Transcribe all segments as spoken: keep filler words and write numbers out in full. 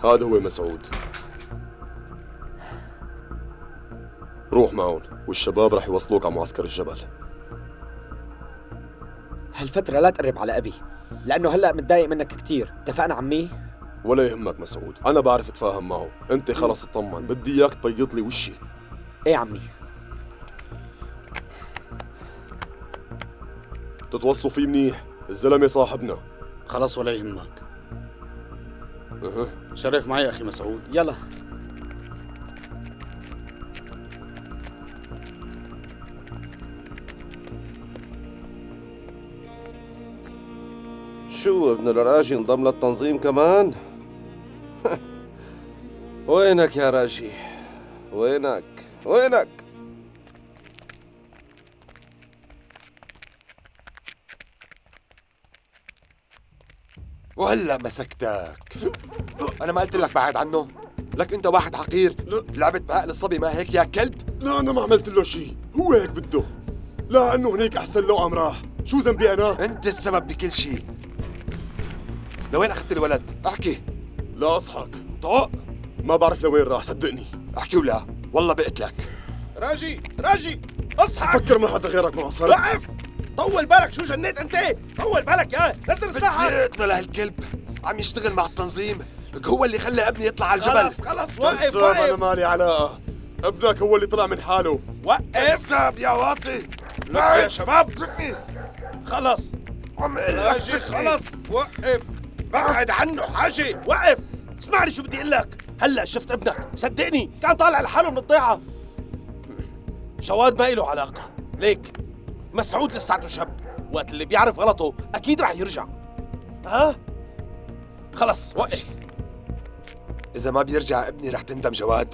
هذا هو مسعود. روح معهم والشباب رح يوصلوك على معسكر الجبل. هالفترة لا تقرب على أبي لأنه هلأ متضايق منك كتير، اتفقنا عمي؟ ولا يهمك مسعود، أنا بعرف أتفاهم معه. أنت خلص اطمن، بدي إياك تبيض لي وشي. إيه عمي. تتوصوا فيه منيح، الزلمة صاحبنا. خلص ولا يهمك. أه. شرف معي أخي مسعود. يلا. شو ابن الراجي انضم للتنظيم كمان؟ وينك يا راجي؟ وينك؟ وينك؟ وهلا مسكتك. انا ما قلت لك بعد عنه؟ لك انت واحد حقير. لعبت بعقل الصبي ما هيك يا كلب؟ لا أنا ما عملت له شيء، هو هيك بده. لا أنه هنيك أحسن له قام راح. شو ذنبي أنا؟ انت السبب بكل شيء. لوين اخذت الولد؟ احكي. لا أصحك طاق، ما بعرف لوين راح صدقني. احكي ولا والله بقتلك. راجي راجي اصحى. فكر ما حدا غيرك معه فرد. وقف. طول بالك، شو جنيت انت؟ طول بالك يا نزل سلاحك. بديتنا لهالكلب عم يشتغل مع التنظيم، لك هو اللي خلى ابني يطلع على الجبل. خلص خلص وقف كذاب، أنا وقف. مالي علاقة. ابنك هو اللي طلع من حاله. وقف. كذاب يا واطي. لك يا شباب اتركني. خلص. عم راجي خلص وقف. بعد عنه حاجة. وقف. اسمعني شو بدي اقول لك. هلا شفت ابنك، صدقني كان طالع لحاله من الضيعة. جواد ما إله علاقة، ليك مسعود لساته شاب، وقت اللي بيعرف غلطه أكيد رح يرجع. ها؟ خلص وقف. إذا ما بيرجع ابني رح تندم جواد.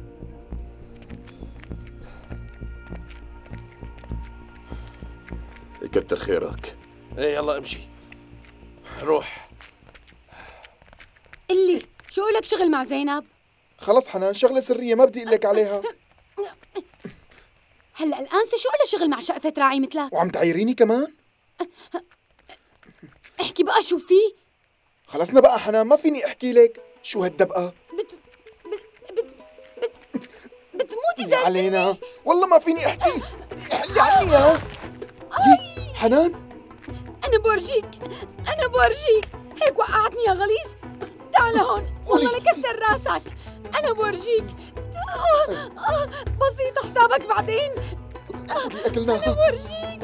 يكتر خيرك. ايه يلا امشي. روح. قلي شو لك شغل مع زينب؟ خلص حنان، شغلة سرية ما بدي اقول لك عليها. هلا الأنسة شو لها شغل مع شقفة راعي مثلك؟ وعم تعيريني كمان؟ احكي بقى شو في؟ خلصنا بقى حنان، ما فيني احكي لك. شو هالدبقة؟ بت بت بت بت بتموتي زي علينا، والله ما فيني احكي. احكي عني يا لي حنان. أنا بورجيك، أنا بورجيك، هيك وقعتني يا غليظ. تعال هون، والله لكسر راسك. أنا بورجيك. آه آه بسيطة حسابك بعدين. أكلناها. أنا بورجيك.